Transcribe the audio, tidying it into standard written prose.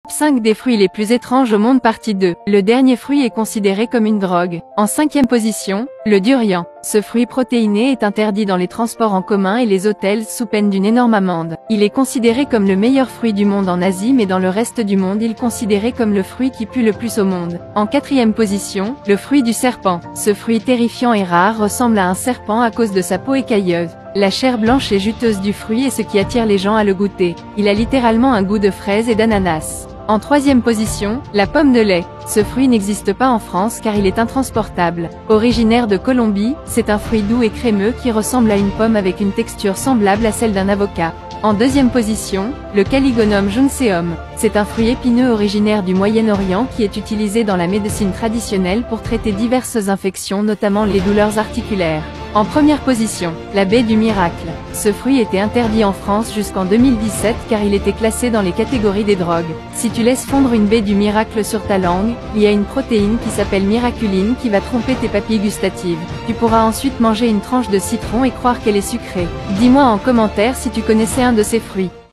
5 des fruits les plus étranges au monde partie 2. Le dernier fruit est considéré comme une drogue. En 5e position, le durian. Ce fruit protéiné est interdit dans les transports en commun et les hôtels sous peine d'une énorme amende. Il est considéré comme le meilleur fruit du monde en Asie, mais dans le reste du monde il est considéré comme le fruit qui pue le plus au monde. En 4e position, le fruit du serpent. Ce fruit terrifiant et rare ressemble à un serpent à cause de sa peau écailleuse. La chair blanche et juteuse du fruit est ce qui attire les gens à le goûter. Il a littéralement un goût de fraise et d'ananas. En 3e position, la pomme de lait. Ce fruit n'existe pas en France car il est intransportable. Originaire de Colombie, c'est un fruit doux et crémeux qui ressemble à une pomme avec une texture semblable à celle d'un avocat. En 2e position, le Caligonum junceum. C'est un fruit épineux originaire du Moyen-Orient qui est utilisé dans la médecine traditionnelle pour traiter diverses infections, notamment les douleurs articulaires. En 1re position, la baie du miracle. Ce fruit était interdit en France jusqu'en 2017 car il était classé dans les catégories des drogues. Si tu laisses fondre une baie du miracle sur ta langue, il y a une protéine qui s'appelle miraculine qui va tromper tes papilles gustatives. Tu pourras ensuite manger une tranche de citron et croire qu'elle est sucrée. Dis-moi en commentaire si tu connaissais un de ces fruits.